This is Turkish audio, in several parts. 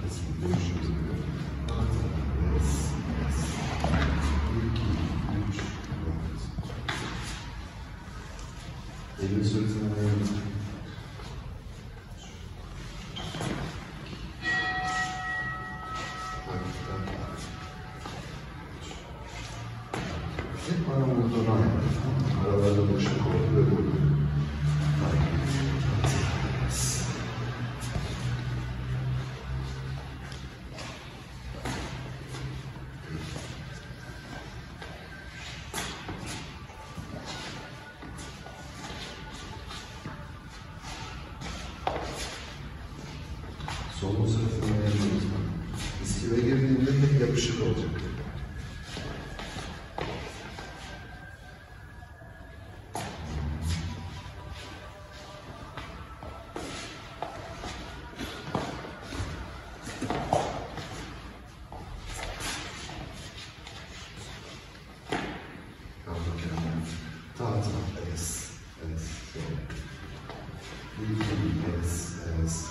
Dönüşümüzü görüyoruz. 1, 2, 3, 4. Elini sırtına ayırın. Hep aramızda olan aralarda boşluk oldu ve burada. Solun sırtına ayırıyoruz. İskele girdiğinde hep yapışık olacak. Tahta, es, sol. Es.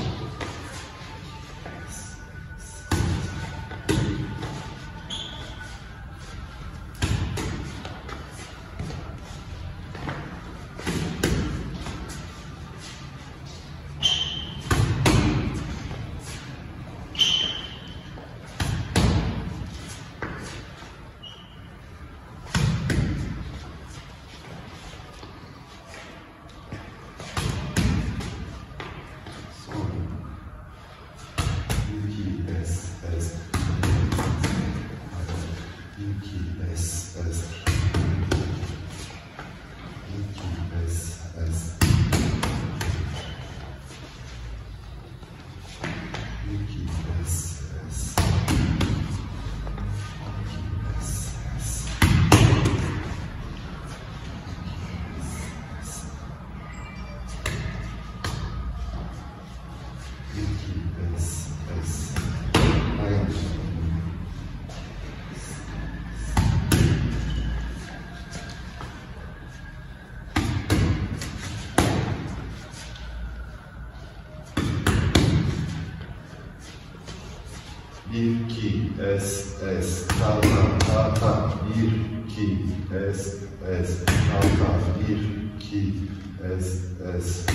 Bir, iki, es, ta, bir, iki, es, ta, bir, iki, es.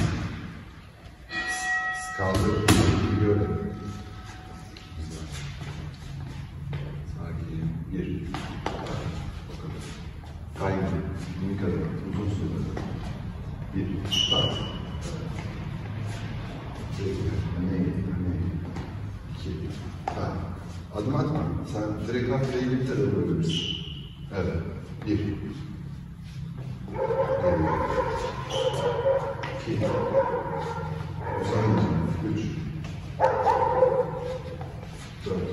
Kaldır, biliyorum. Güzel. Sakin, bir. O kadar. Kaydı, bir kadar, uzun süre. Bir, tak. Öne. İki. Ha. Adım atma. Sen direkt arkaya eğilip de dönebilirsin. Evet. Bir. İki. Uzanma. Üç. Dört.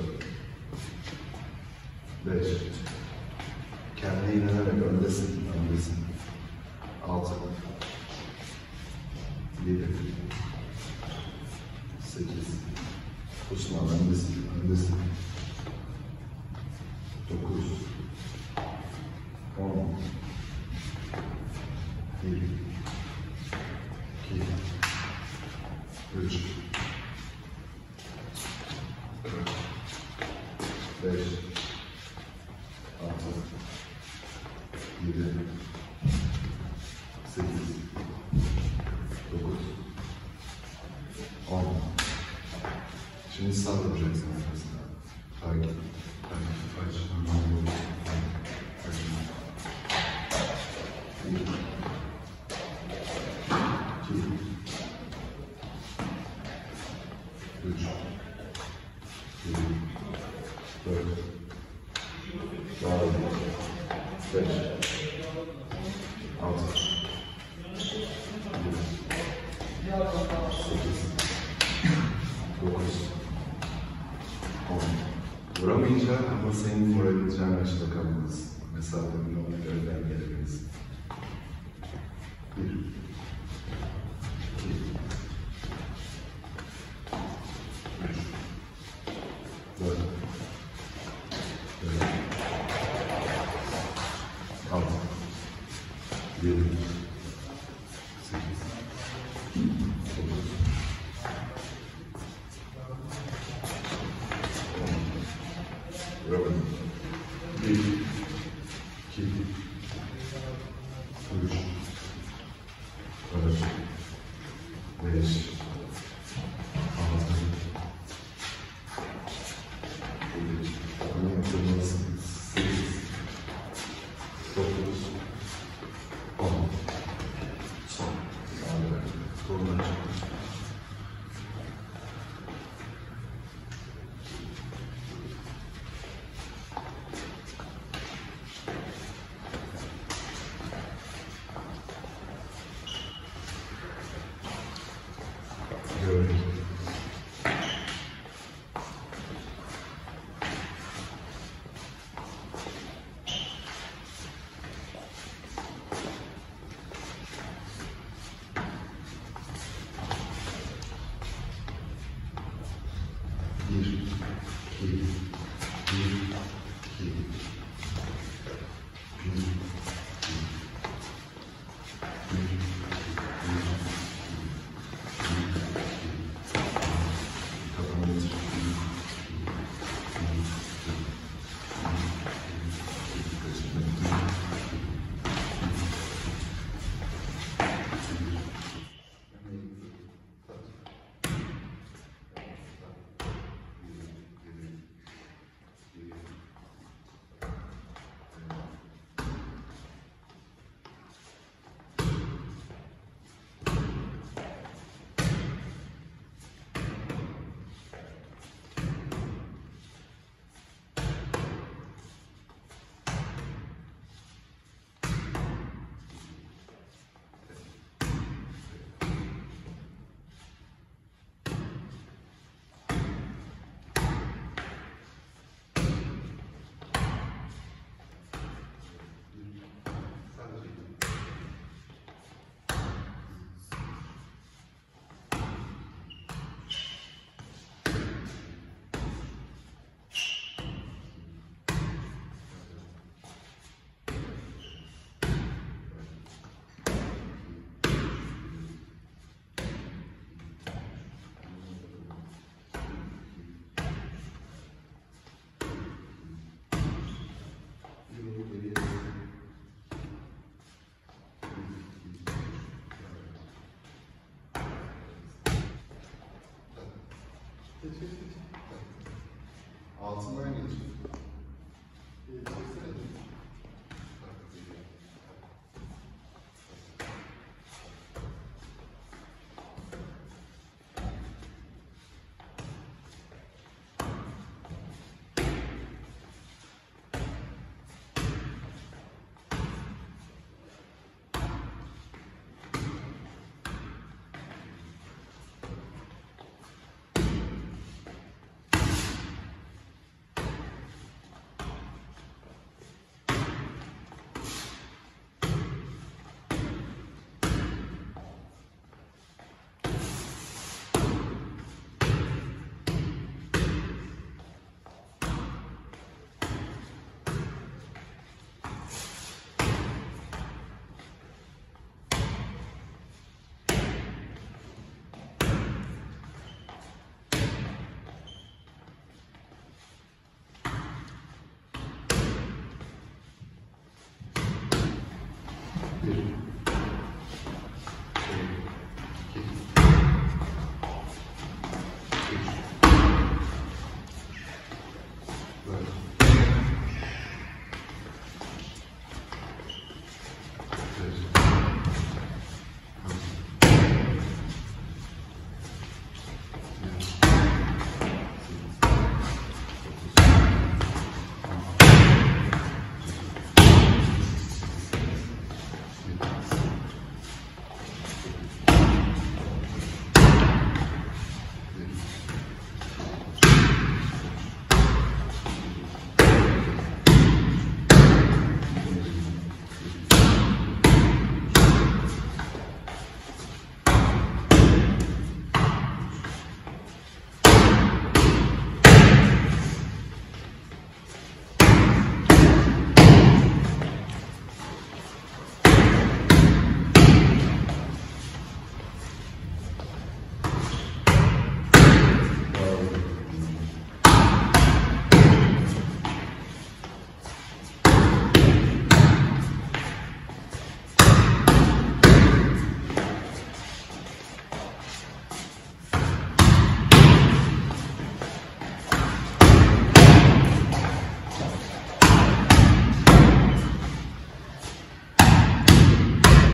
Beş. Kendine inanarak öndesin. Altı. Yedi. Sekiz. Osman öndesin. 9, 10, 1, 2, 3, 4, 5, 6, 7, 8, 9, 10. Şimdi sallayacaksın arkasına. Takip. Aç. Bir. İki. Üç. Yedi. Dört. Altı. Beş. Altı. Yedi. Sekiz. 9. 10. Vuramayacağın ama senin vurabileceğin açıda kalmalısın. Mesafenin ona göre dengelemelisin. 1, 2, 3, 4, 5, 6, 7, 8, 9, 10. Bir, iki, bir, iki, bir, altından geçin.